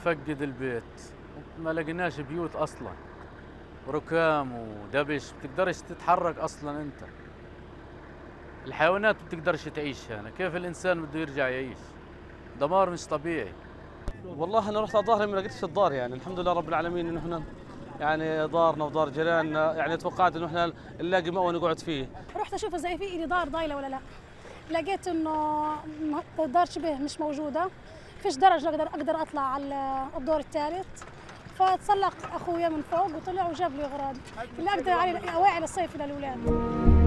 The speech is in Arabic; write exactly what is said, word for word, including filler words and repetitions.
نفقد البيت، ما لقيناش بيوت اصلا، ركام ودبش، بتقدرش تتحرك اصلا انت. الحيوانات بتقدرش تعيش هنا، كيف الانسان بده يرجع يعيش؟ دمار مش طبيعي. والله انا رحت على ظهري ما لقيتش الدار، يعني الحمد لله رب العالمين انه احنا يعني دارنا ودار جيراننا، يعني توقعت انه احنا نلاقي مأوى نقعد فيه. رحت اشوف اذا في إلي دار ضايله ولا لا، لقيت انه دار شبه مش موجوده، فيش درج اقدر اقدر اطلع على الدور الثالث. فتسلق اخويا من فوق وطلع وجاب لي اغراض اللي اقدر عليه، اواعي للصيف للاولاد.